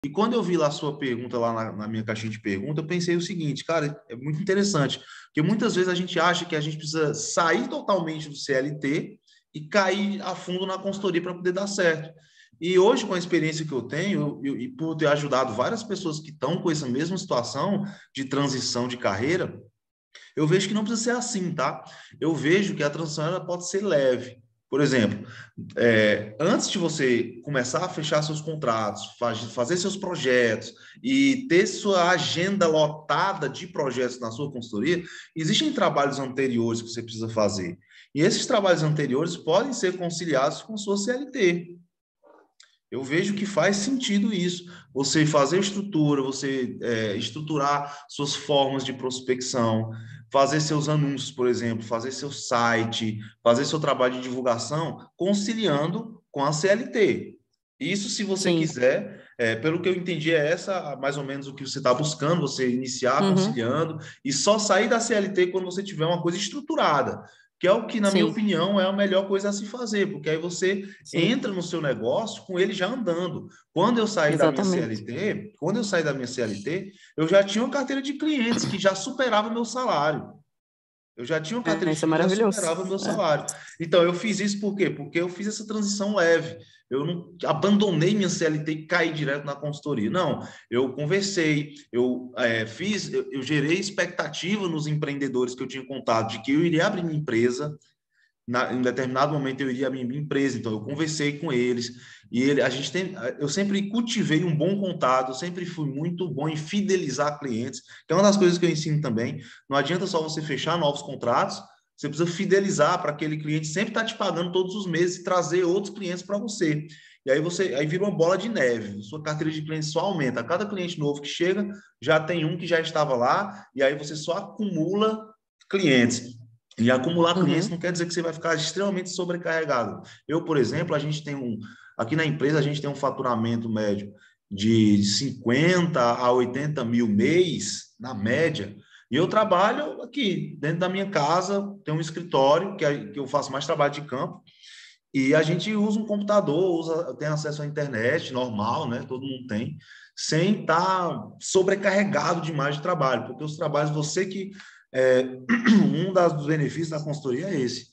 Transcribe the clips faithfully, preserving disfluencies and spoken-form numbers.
E quando eu vi lá a sua pergunta lá na, na minha caixinha de pergunta, eu pensei o seguinte, cara, é muito interessante, porque muitas vezes a gente acha que a gente precisa sair totalmente do C L T e cair a fundo na consultoria para poder dar certo. E hoje, com a experiência que eu tenho, eu, eu, e por ter ajudado várias pessoas que estão com essa mesma situação de transição de carreira, eu vejo que não precisa ser assim, tá? Eu vejo que a transição ela pode ser leve. Por exemplo, é, antes de você começar a fechar seus contratos, faz, fazer seus projetos e ter sua agenda lotada de projetos na sua consultoria, existem trabalhos anteriores que você precisa fazer. E esses trabalhos anteriores podem ser conciliados com sua C L T. Eu vejo que faz sentido isso. Você fazer estrutura, você é, estruturar suas formas de prospecção, fazer seus anúncios, por exemplo, fazer seu site, fazer seu trabalho de divulgação, conciliando com a C L T. Isso, se você Sim. quiser, é, pelo que eu entendi, é essa mais ou menos o que você está buscando, você iniciar Uhum. conciliando e só sair da C L T quando você tiver uma coisa estruturada, que é o que, na minha Sim, opinião, é a melhor coisa a se fazer, porque aí você sim, entra no seu negócio com ele já andando. Quando eu saí da minha exatamente. C L T, quando eu saí da minha C L T, eu já tinha uma carteira de clientes que já superava meu salário. Eu já tinha uma carteira É, de isso é clientes que já maravilhoso. superava o meu É. salário. Então, eu fiz isso por quê? Porque eu fiz essa transição leve. Eu não abandonei minha C L T e caí direto na consultoria. Não, eu conversei, eu é, fiz, eu, eu gerei expectativa nos empreendedores que eu tinha contato de que eu iria abrir minha empresa, na, em determinado momento eu iria abrir minha empresa, então eu conversei com eles e ele, a gente tem, eu sempre cultivei um bom contato, eu sempre fui muito bom em fidelizar clientes, que é uma das coisas que eu ensino também. Não adianta só você fechar novos contratos, você precisa fidelizar para aquele cliente sempre estar tá te pagando todos os meses e trazer outros clientes para você. E aí você aí vira uma bola de neve, sua carteira de clientes só aumenta. A cada cliente novo que chega, já tem um que já estava lá, e aí você só acumula clientes. E acumular clientes Uhum. não quer dizer que você vai ficar extremamente sobrecarregado. Eu, por exemplo, a gente tem um. Aqui na empresa, a gente tem um faturamento médio de cinquenta a oitenta mil mês, na média. E eu trabalho aqui, dentro da minha casa, tem um escritório que, que eu faço mais trabalho de campo. E a gente usa um computador, usa, tem acesso à internet, normal, né? Todo mundo tem, sem estar sobrecarregado demais de trabalho, porque os trabalhos, você que. É, um dos benefícios da consultoria é esse: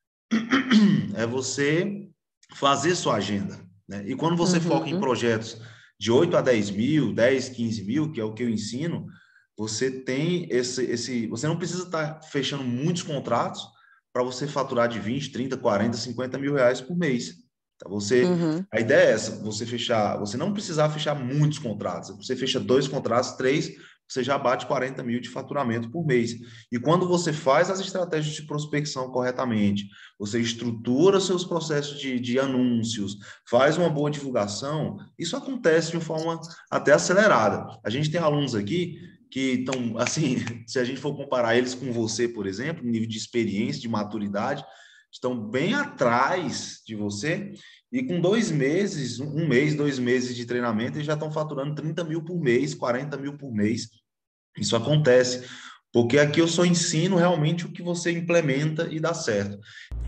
é você fazer sua agenda. Né? E quando você foca em Uhum. projetos de oito a dez mil, dez, quinze mil, que é o que eu ensino, você tem esse. esse você não precisa estar fechando muitos contratos para você faturar de vinte, trinta, quarenta, cinquenta mil reais por mês. Tá? Você, Uhum. a ideia é essa, você fechar, você não precisar fechar muitos contratos. Você fecha dois contratos, três, você já bate quarenta mil de faturamento por mês. E quando você faz as estratégias de prospecção corretamente, você estrutura seus processos de, de anúncios, faz uma boa divulgação, isso acontece de uma forma até acelerada. A gente tem alunos aqui que estão, assim, se a gente for comparar eles com você, por exemplo, nível de experiência, de maturidade, estão bem atrás de você, e com dois meses, um mês, dois meses de treinamento, eles já estão faturando trinta mil por mês, quarenta mil por mês. Isso acontece, porque aqui eu só ensino realmente o que você implementa e dá certo.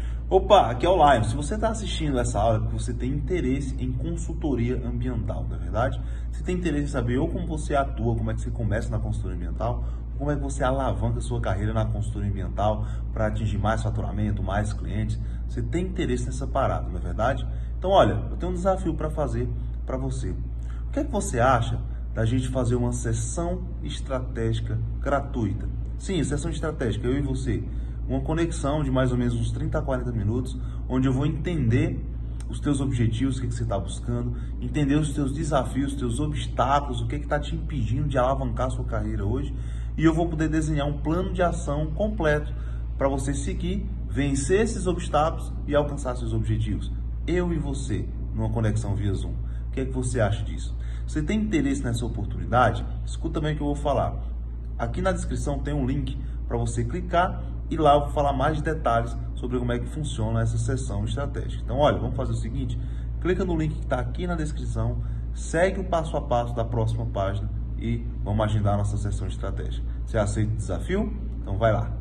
Opa, aqui é o Lion. Se você está assistindo essa aula, é porque você tem interesse em consultoria ambiental, não é verdade? Você tem interesse em saber ou como você atua, como é que você começa na consultoria ambiental, como é que você alavanca a sua carreira na consultoria ambiental para atingir mais faturamento, mais clientes. Você tem interesse nessa parada, não é verdade? Então, olha, eu tenho um desafio para fazer para você. O que é que você acha da gente fazer uma sessão estratégica gratuita? Sim, sessão estratégica, eu e você. Uma conexão de mais ou menos uns trinta a quarenta minutos, onde eu vou entender os teus objetivos, o que, que você está buscando, entender os teus desafios, os teus obstáculos, o que está te impedindo de alavancar a sua carreira hoje, e eu vou poder desenhar um plano de ação completo para você seguir, vencer esses obstáculos e alcançar seus objetivos. Eu e você, numa conexão via Zoom. O que é que você acha disso? Você tem interesse nessa oportunidade? Escuta bem o que eu vou falar. Aqui na descrição tem um link para você clicar e lá eu vou falar mais de detalhes sobre como é que funciona essa sessão estratégica. Então, olha, vamos fazer o seguinte, clica no link que está aqui na descrição, segue o passo a passo da próxima página e vamos agendar a nossa sessão estratégica. Você aceita o desafio? Então vai lá.